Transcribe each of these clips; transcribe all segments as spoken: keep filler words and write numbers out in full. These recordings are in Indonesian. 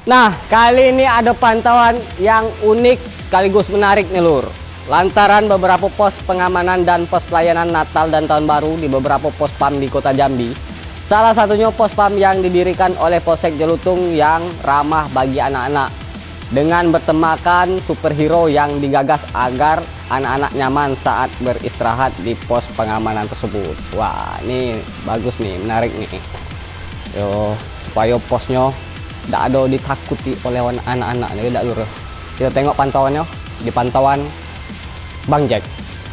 Nah, kali ini ada pantauan yang unik sekaligus menarik nih Lur. Lantaran beberapa pos pengamanan dan pos pelayanan Natal dan Tahun Baru di beberapa pos PAM di Kota Jambi. Salah satunya pos PAM yang didirikan oleh Polsek Jelutung yang ramah bagi anak-anak. Dengan bertemakan superhero yang digagas agar anak-anak nyaman saat beristirahat di pos pengamanan tersebut. Wah, ini bagus nih, menarik nih. Yo, supaya posnya tidak ada ditakuti oleh anak-anak nih, tidak Lur. Kita tengok pantauannya di pantauan Bang Jack.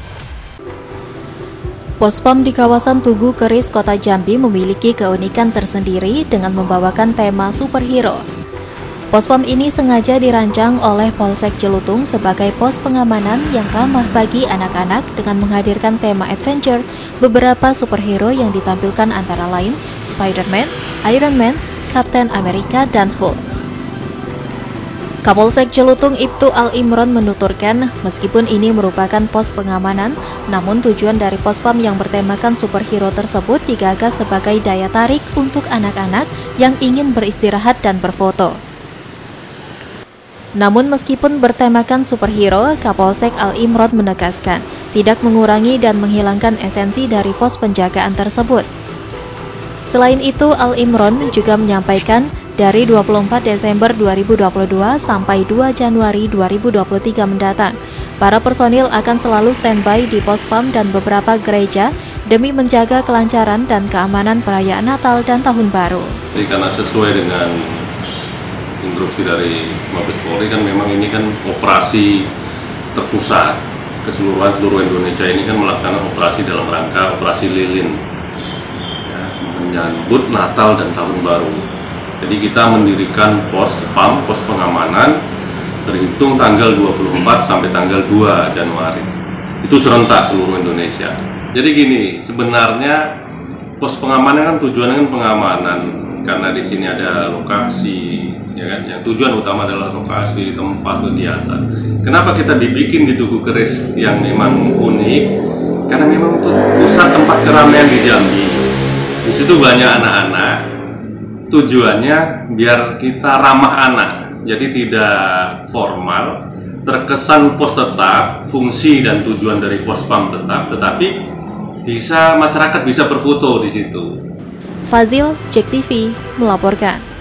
Pos PAM di kawasan Tugu Keris, Kota Jambi memiliki keunikan tersendiri dengan membawakan tema superhero. Pos PAM ini sengaja dirancang oleh Polsek Jelutung sebagai pos pengamanan yang ramah bagi anak-anak dengan menghadirkan tema adventure beberapa superhero yang ditampilkan antara lain Spider-Man, Iron Man, Captain America, dan Hulk. Kapolsek Jelutung Ibtu Al Imron menuturkan, meskipun ini merupakan pos pengamanan, namun tujuan dari pos PAM yang bertemakan superhero tersebut digagas sebagai daya tarik untuk anak-anak yang ingin beristirahat dan berfoto. Namun meskipun bertemakan superhero, Kapolsek Al Imron menegaskan tidak mengurangi dan menghilangkan esensi dari pos penjagaan tersebut. Selain itu, Al Imron juga menyampaikan dari dua puluh empat Desember dua ribu dua puluh dua sampai dua Januari dua ribu dua puluh tiga mendatang, para personil akan selalu standby di pos PAM dan beberapa gereja demi menjaga kelancaran dan keamanan perayaan Natal dan Tahun Baru. Jadi karena sesuai dengan instruksi dari Mabes Polri kan memang ini kan operasi terpusat keseluruhan seluruh Indonesia ini kan melaksanakan operasi dalam rangka operasi lilin ya, menyambut Natal dan Tahun Baru. Jadi kita mendirikan pos PAM, pos pengamanan terhitung tanggal dua puluh empat sampai tanggal dua Januari. Itu serentak seluruh Indonesia. Jadi gini, sebenarnya pos pengamanan kan tujuannya kan pengamanan karena di sini ada lokasi, ya kan? Yang tujuan utama adalah lokasi, tempat kegiatan. Kenapa kita dibikin di Tugu Keris yang memang unik? Karena memang itu pusat tempat keramaian di Jambi. Di situ banyak anak-anak. Tujuannya biar kita ramah anak, jadi tidak formal, terkesan pos tetap, fungsi dan tujuan dari pos PAM tetap, tetapi bisa masyarakat bisa berfoto di situ. Fazil, Jack T V, melaporkan.